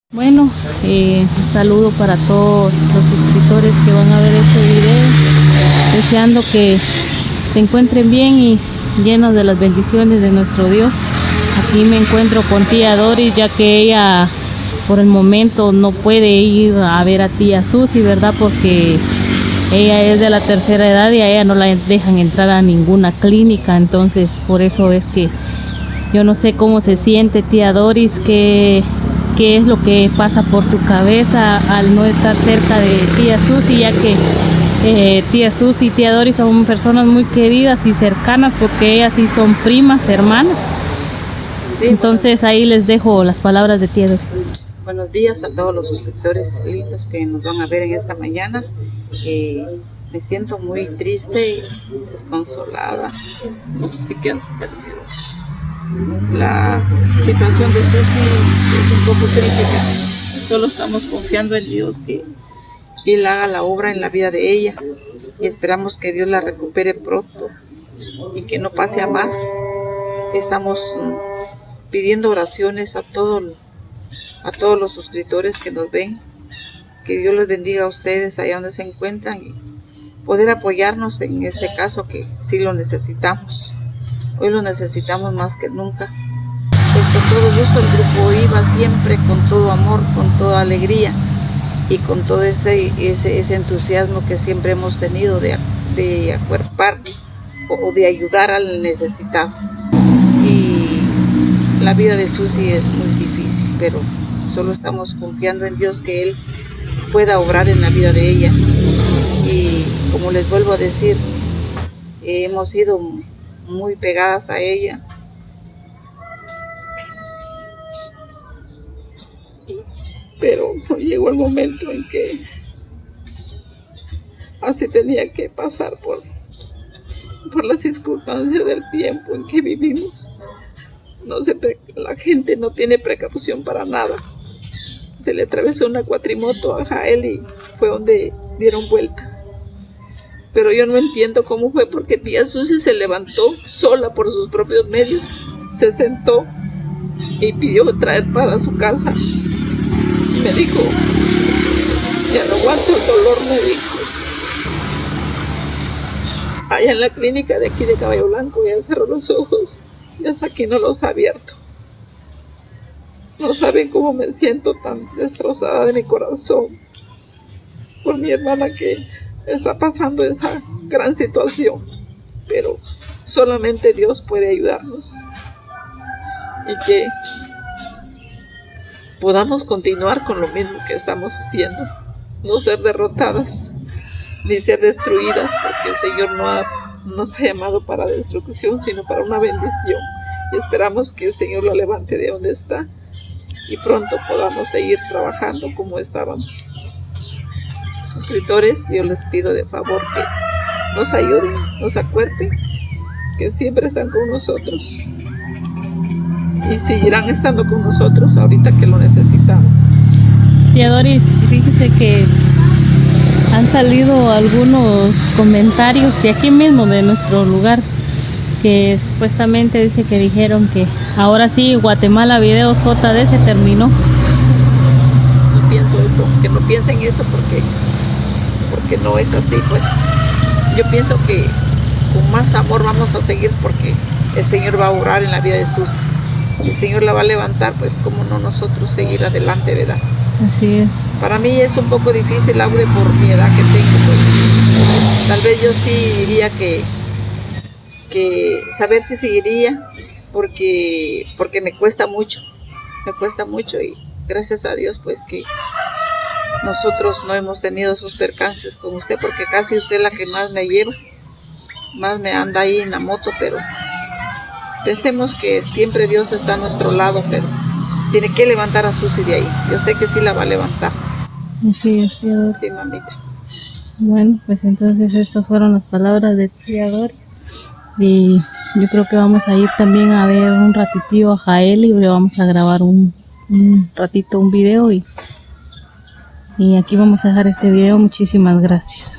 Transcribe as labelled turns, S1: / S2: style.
S1: Bueno, un saludo para todos los suscriptores que van a ver este video, deseando que se encuentren bien y llenos de las bendiciones de nuestro Dios. Aquí me encuentro con tía Doris, ya que ella por el momento no puede ir a ver a tía Susi, ¿verdad? Porque ella es de la tercera edad y a ella no la dejan entrar a ninguna clínica. Entonces por eso es que yo no sé cómo se siente tía Doris, qué es lo que pasa por su cabeza al no estar cerca de tía Susi, ya que tía Susi y tía Doris son personas muy queridas y cercanas, porque ellas sí son primas, hermanas. Sí, entonces ahí les dejo las palabras de tía Doris.
S2: Buenos días a todos los suscriptores lindos que nos van a ver en esta mañana. Me siento muy triste y desconsolada, no sé qué hacer. La situación de Susi es un poco crítica. Solo estamos confiando en Dios que Él haga la obra en la vida de ella, y esperamos que Dios la recupere pronto y que no pase a más. Estamos pidiendo oraciones a todos los suscriptores que nos ven, que Dios les bendiga a ustedes allá donde se encuentran y poder apoyarnos en este caso que sí lo necesitamos. Hoy lo necesitamos más que nunca. Pues con todo gusto el grupo iba siempre con todo amor, con toda alegría y con todo ese entusiasmo que siempre hemos tenido de acuerpar o de ayudar al necesitado. Y la vida de Susi es muy difícil, pero solo estamos confiando en Dios que Él pueda obrar en la vida de ella. Y como les vuelvo a decir, hemos sido muy pegadas a ella, pero llegó el momento en que así tenía que pasar por las circunstancias del tiempo en que vivimos. No sé, la gente no tiene precaución para nada. Se le atravesó una cuatrimoto a Jael y fue donde dieron vuelta. Pero yo no entiendo cómo fue, porque tía Susi se levantó sola por sus propios medios, se sentó y pidió traer para su casa. Me dijo, ya no aguanto el dolor, me dijo. Allá en la clínica de aquí de Caballo Blanco ya cerró los ojos y hasta aquí no los ha abierto. No saben cómo me siento tan destrozada de mi corazón por mi hermana que está pasando esa gran situación, pero solamente Dios puede ayudarnos y que podamos continuar con lo mismo que estamos haciendo, no ser derrotadas ni ser destruidas, porque el Señor no nos ha llamado para destrucción, sino para una bendición, y esperamos que el Señor la levante de donde está y pronto podamos seguir trabajando como estábamos. Suscriptores, yo les pido de favor que nos ayuden, nos acuerpen, que siempre están con nosotros y seguirán estando con nosotros ahorita que lo necesitamos.
S1: Tía Doris, fíjese que han salido algunos comentarios de aquí mismo, de nuestro lugar, que supuestamente dice que dijeron que ahora sí Guatemala Videos JD se terminó.
S2: No pienso eso, que no piensen eso porque no es así. Pues yo pienso que con más amor vamos a seguir, porque el Señor va a obrar en la vida de Susi. Si el Señor la va a levantar, pues cómo no nosotros seguir adelante, ¿verdad?
S1: Así es.
S2: Para mí es un poco difícil, Aude, por mi edad que tengo, pues tal vez yo sí diría que saber si seguiría, porque me cuesta mucho, y gracias a Dios pues que nosotros no hemos tenido esos percances con usted, porque casi usted es la que más me lleva, más me anda ahí en la moto, pero pensemos que siempre Dios está a nuestro lado, pero tiene que levantar a Susi de ahí. Yo sé que sí la va a levantar.
S1: Así es, tía Doris.
S2: Sí, mamita.
S1: Bueno, pues entonces estas fueron las palabras de tía Doris. Y yo creo que vamos a ir también a ver un ratitito a Jael y le vamos a grabar un ratito un video y aquí vamos a dejar este video. Muchísimas gracias.